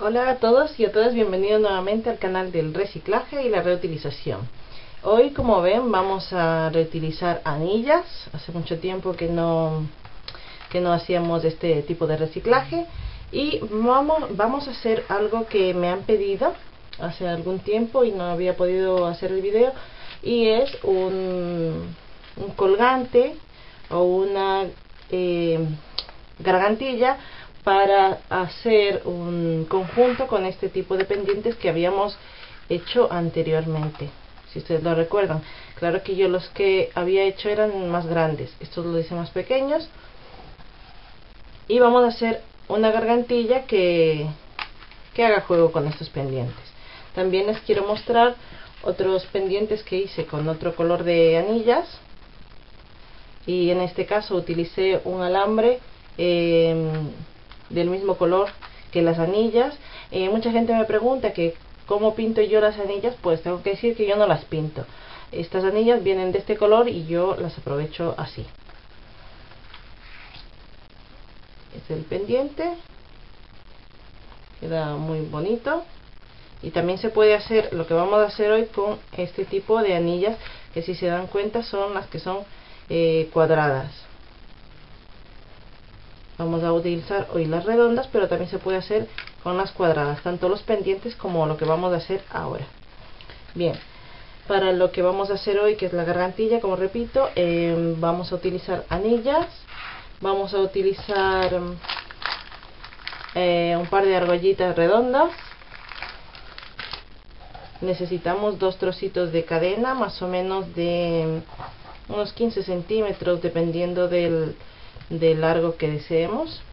Hola a todos y a todas, bienvenidos nuevamente al canal del reciclaje y la reutilización. Hoy, como ven, vamos a reutilizar anillas. Hace mucho tiempo que no hacíamos este tipo de reciclaje y vamos a hacer algo que me han pedido hace algún tiempo y no había podido hacer el video, y es un colgante o una gargantilla para hacer un conjunto con este tipo de pendientes que habíamos hecho anteriormente. Si ustedes lo recuerdan, claro que yo los que había hecho eran más grandes, estos los hice más pequeños, y vamos a hacer una gargantilla que haga juego con estos pendientes. También les quiero mostrar otros pendientes que hice con otro color de anillas, y en este caso utilicé un alambre del mismo color que las anillas. Mucha gente me pregunta que cómo pinto yo las anillas. Pues tengo que decir que yo no las pinto. Estas anillas vienen de este color y yo las aprovecho así. Este es el pendiente, queda muy bonito. Y también se puede hacer lo que vamos a hacer hoy con este tipo de anillas, que si se dan cuenta son las que son cuadradas. Vamos a utilizar hoy las redondas, pero también se puede hacer con las cuadradas, tanto los pendientes como lo que vamos a hacer ahora. Bien, para lo que vamos a hacer hoy, que es la gargantilla, como repito, vamos a utilizar anillas, vamos a utilizar un par de argollitas redondas. Necesitamos dos trocitos de cadena, más o menos de unos 15 centímetros, dependiendo del largo que deseemos.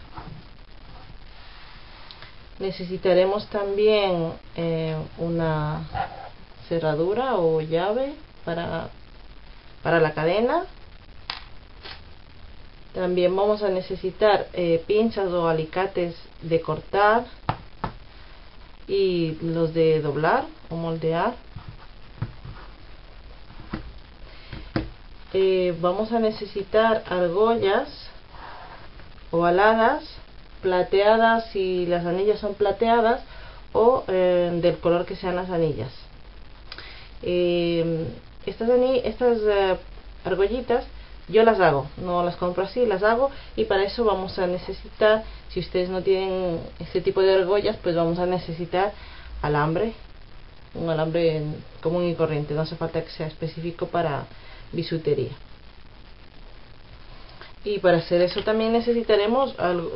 Necesitaremos también una cerradura o llave para la cadena. También vamos a necesitar pinzas o alicates de cortar y los de doblar o moldear. Vamos a necesitar argollas ovaladas, plateadas si las anillas son plateadas, o del color que sean las anillas. Estas argollitas yo las hago, no las compro así, las hago, y para eso vamos a necesitar, si ustedes no tienen este tipo de argollas, pues vamos a necesitar alambre, un alambre común y corriente, no hace falta que sea específico para bisutería. Y para hacer eso también necesitaremos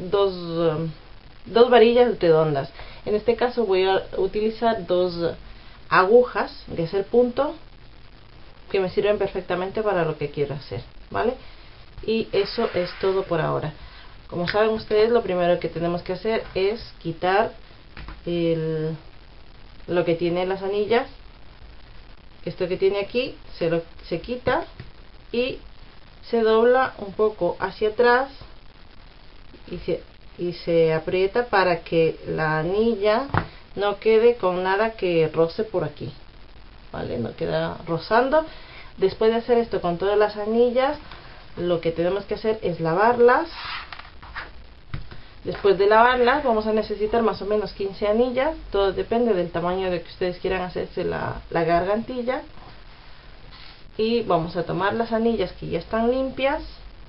dos varillas redondas. En este caso voy a utilizar dos agujas de hacer punto, que me sirven perfectamente para lo que quiero hacer, ¿vale? Y eso es todo por ahora. Como saben ustedes, lo primero que tenemos que hacer es quitar lo que tiene las anillas. Esto que tiene aquí se quita y se dobla un poco hacia atrás y se aprieta para que la anilla no quede con nada que roce por aquí, ¿vale? No queda rozando. Después de hacer esto con todas las anillas, lo que tenemos que hacer es lavarlas. Después de lavarlas vamos a necesitar más o menos 15 anillas, todo depende del tamaño de que ustedes quieran hacerse la gargantilla. Y vamos a tomar las anillas que ya están limpias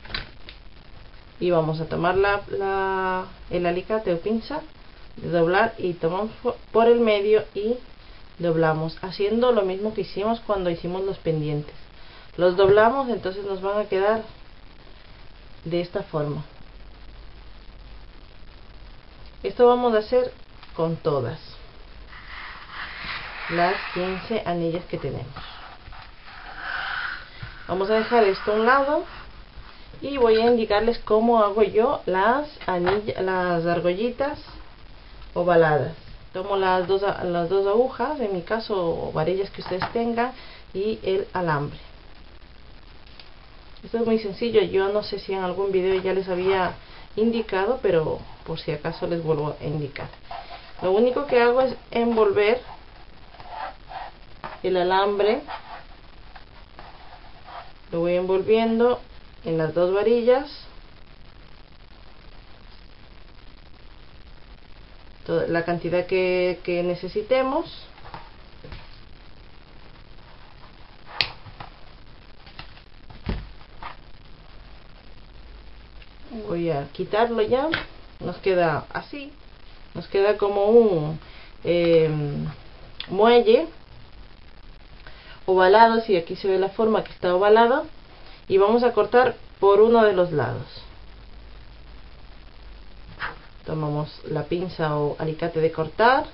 y vamos a tomar el alicate o pinza de doblar y tomamos por el medio y doblamos, haciendo lo mismo que hicimos cuando hicimos los pendientes. Los doblamos, entonces nos van a quedar de esta forma. Esto vamos a hacer con todas las 15 anillas que tenemos. Vamos a dejar esto a un lado y voy a indicarles cómo hago yo las argollitas ovaladas. Tomo las dos agujas, en mi caso, o varillas que ustedes tengan, y el alambre. Esto es muy sencillo, yo no sé si en algún video ya les había indicado, pero por si acaso les vuelvo a indicar. Lo único que hago es envolver el alambre, lo voy envolviendo en las dos varillas la cantidad que necesitemos. Voy a quitarlo ya. Nos queda así, nos queda como un muelle ovalado. Si aquí se ve la forma que está ovalado, y vamos a cortar por uno de los lados. Tomamos la pinza o alicate de cortar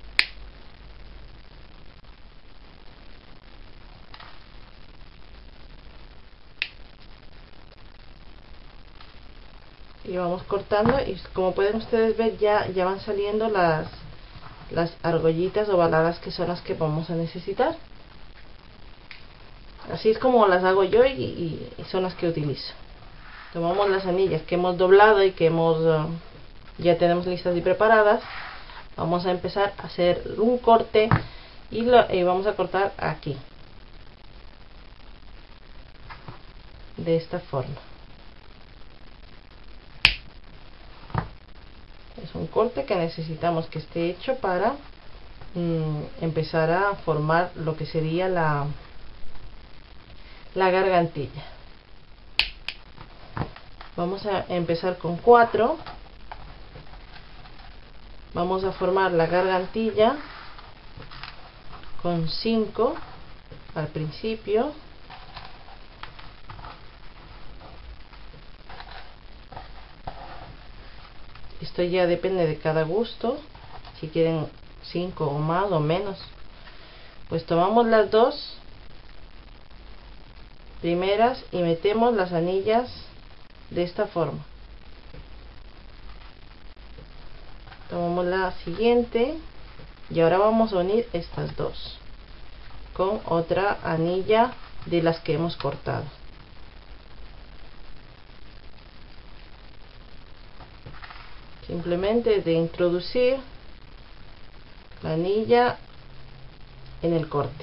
y vamos cortando, y como pueden ustedes ver ya van saliendo las argollitas ovaladas, que son las que vamos a necesitar. Así es como las hago yo, y son las que utilizo. Tomamos las anillas que hemos doblado y que ya tenemos listas y preparadas. Vamos a empezar a hacer un corte y vamos a cortar aquí, de esta forma. Es un corte que necesitamos que esté hecho para empezar a formar lo que sería la gargantilla. Vamos a empezar con 4. Vamos a formar la gargantilla con 5 al principio. Esto ya depende de cada gusto, si quieren 5 o más o menos. Pues tomamos las 2 primeras y metemos las anillas de esta forma. Tomamos la siguiente y ahora vamos a unir estas 2 con otra anilla de las que hemos cortado. Simplemente de introducir la anilla en el corte.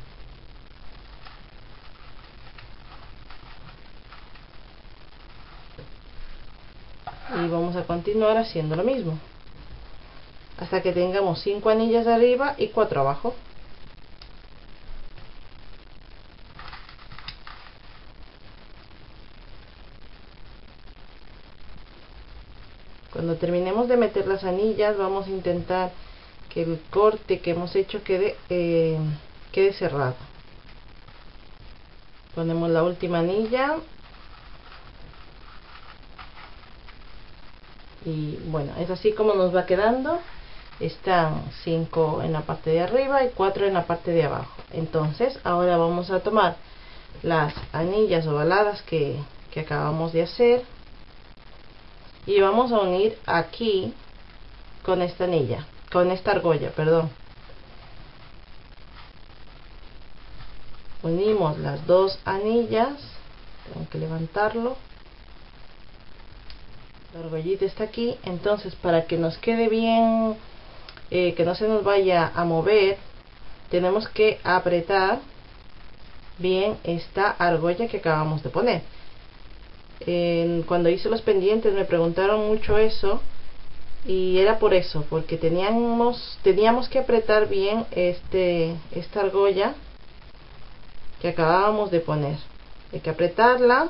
Y vamos a continuar haciendo lo mismo hasta que tengamos 5 anillas arriba y 4 abajo. Cuando terminemos de meter las anillas, vamos a intentar que el corte que hemos hecho quede cerrado. Ponemos la última anilla y bueno, es así como nos va quedando. Están 5 en la parte de arriba y 4 en la parte de abajo. Entonces ahora vamos a tomar las anillas ovaladas que acabamos de hacer y vamos a unir aquí con esta anilla, con esta argolla, perdón. Unimos las 2 anillas, tengo que levantarlo. La argollita está aquí, entonces para que nos quede bien, que no se nos vaya a mover, tenemos que apretar bien esta argolla que acabamos de poner. Cuando hice los pendientes me preguntaron mucho eso, y era por eso, porque teníamos que apretar bien esta argolla que acabábamos de poner. Hay que apretarla.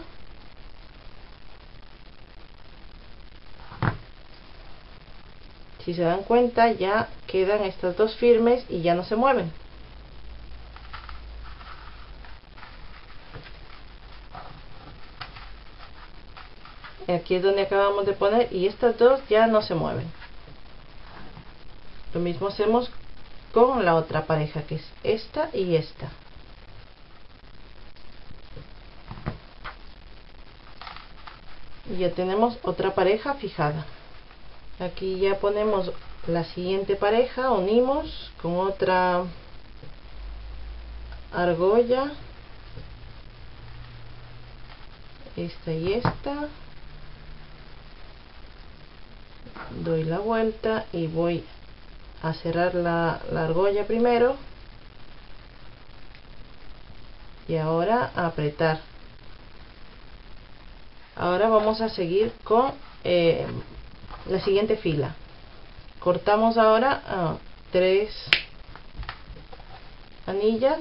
Si se dan cuenta, ya quedan estas 2 firmes y ya no se mueven. Aquí es donde acabamos de poner y estas 2 ya no se mueven. Lo mismo hacemos con la otra pareja, que es esta y esta. Y ya tenemos otra pareja fijada. Aquí ya ponemos la siguiente pareja, unimos con otra argolla, esta y esta. Doy la vuelta y voy a cerrar la argolla primero y ahora a apretar. Ahora vamos a seguir con la siguiente fila. cortamos ahora 3 anillas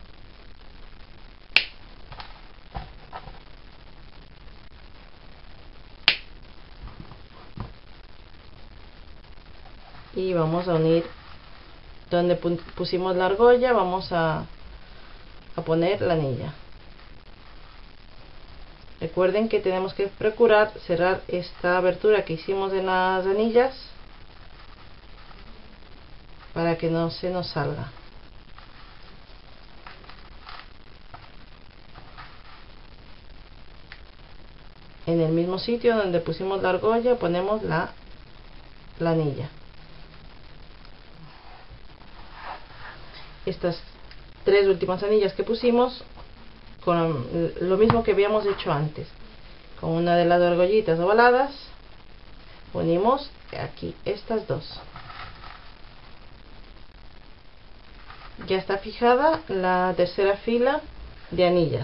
y vamos a unir donde pusimos la argolla. Vamos a poner la anilla. Recuerden que tenemos que procurar cerrar esta abertura que hicimos en las anillas para que no se nos salga. En el mismo sitio donde pusimos la argolla ponemos la anilla. Estas 3 últimas anillas que pusimos con lo mismo que habíamos hecho antes, con una de las argollitas ovaladas unimos aquí estas 2. Ya está fijada la tercera fila de anillas.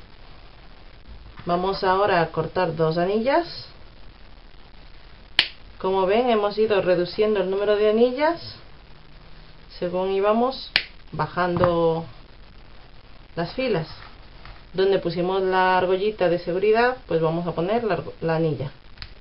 Vamos ahora a cortar 2 anillas. Como ven, hemos ido reduciendo el número de anillas según íbamos bajando las filas. Donde pusimos la argollita de seguridad, pues vamos a poner la anilla.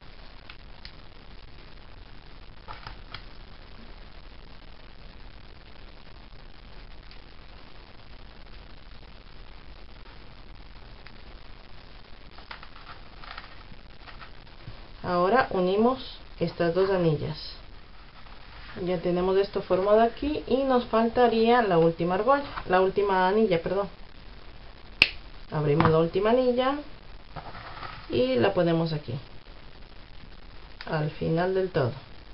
Ahora unimos estas 2 anillas. Ya tenemos esto formado aquí y nos faltaría la última argolla, la última anilla, perdón. Abrimos la última anilla y la ponemos aquí al final del todo.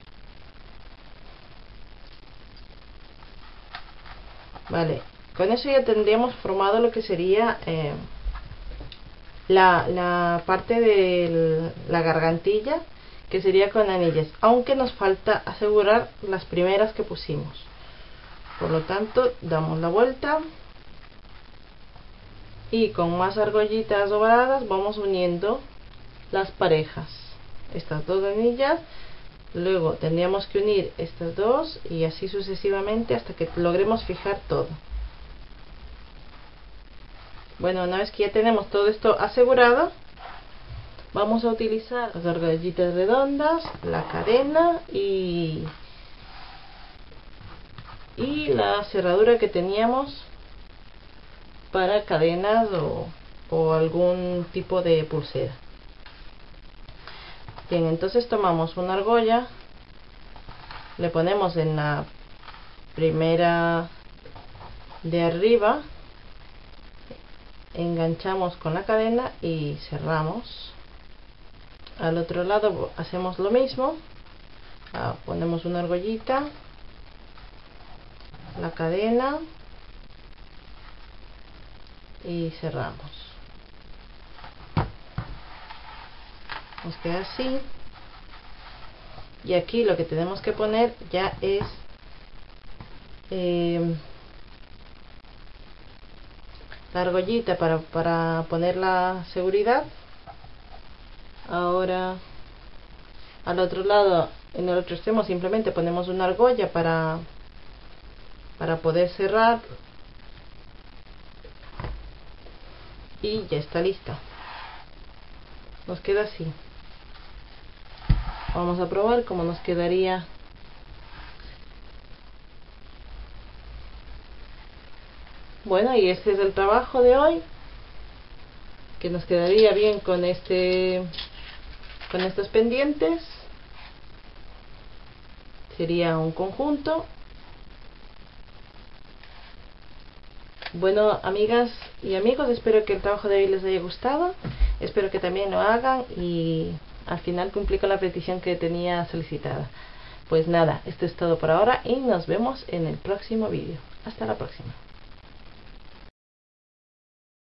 Vale, con eso ya tendríamos formado lo que sería la parte de la gargantilla, que sería con anillas, aunque nos falta asegurar las primeras que pusimos. Por lo tanto, damos la vuelta y con más argollitas ovaladas vamos uniendo las parejas, estas 2 anillas. Luego tendríamos que unir estas 2 y así sucesivamente hasta que logremos fijar todo. Bueno, una vez que ya tenemos todo esto asegurado, vamos a utilizar las argollitas redondas, la cadena y la cerradura que teníamos para cadenas o algún tipo de pulsera. Bien, entonces tomamos una argolla, le ponemos en la primera de arriba, enganchamos con la cadena y cerramos. Al otro lado hacemos lo mismo, ponemos una argollita, la cadena y cerramos. Nos queda así. Y aquí lo que tenemos que poner ya es la argollita para poner la seguridad. Ahora al otro lado, en el otro extremo, simplemente ponemos una argolla para poder cerrar y ya está lista. Nos queda así. Vamos a probar cómo nos quedaría. Bueno, y este es el trabajo de hoy, que nos quedaría bien con estos pendientes. Sería un conjunto. Bueno, amigas y amigos, espero que el trabajo de hoy les haya gustado. Espero que también lo hagan y al final cumplí con la petición que tenía solicitada. Pues nada, esto es todo por ahora y nos vemos en el próximo vídeo. Hasta la próxima.